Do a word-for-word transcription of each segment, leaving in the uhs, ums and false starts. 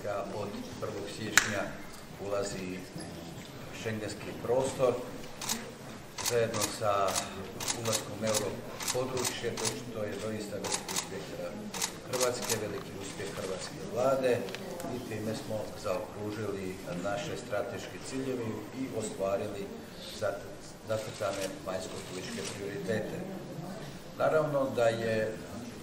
Hrvatska od prvog siječnja ulazi u šengenski prostor. Zajedno sa ulaskom u euro područje, to je doista veliki uspjeh Hrvatske, veliki uspjeh hrvatske vlade i time smo zaokružili naše strateške ciljeve i ostvarili zacrtane vanjsko-političke prioritete. Naravno da je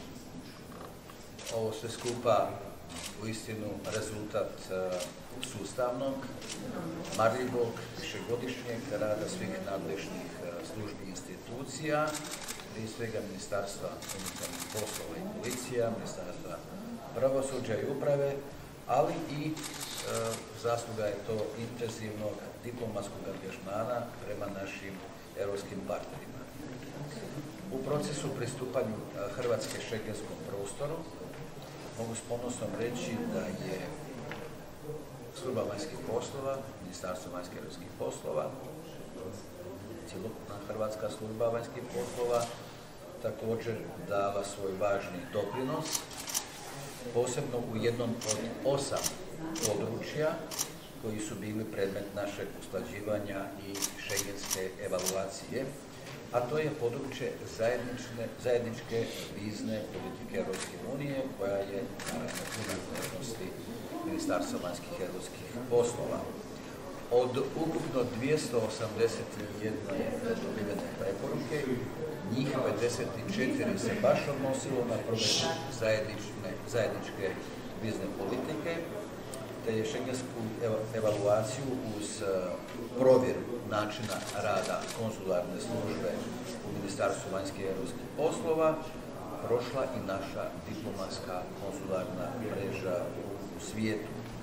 ovo sve skupa uistinu rezultat sustavnog, marljivog, višegodišnjeg rada svih nadležnih službi i institucija, prije svega Ministarstva unutarnjih poslova i policija, Ministarstva pravosuđa i uprave, ali i e, zasluga je to intenzivnog diplomatskog angažmana prema našim europskim partnerima. U procesu pristupanju Hrvatske šengenskom prostoru mogu s ponosom reći da je služba vanjskih poslova, Ministarstvo vanjskih i europskih poslova, cjelokupna Hrvatska služba vanjskih poslova također dala svoj važni doprinos, posebno u jednom od osam područja koji su bili predmet našeg usklađivanja i šengenske evaluacije, a to je područje zajedničke vizne politike Europske unije, koja je naravno u nadležnosti Ministarstva vanjskih i europskih poslova. Od ukupno dvjesto osamdeset jedne dobivene preporuke, njih pedeset četiri se baš odnosilo na provedbu zajedničke vizne politike, te je šengensku evaluaciju uz provjeru načina rada konzularne službe u Ministarstvu vanjskih i europskih poslova prošla i naša diplomatska konzularna mreža u svijetu.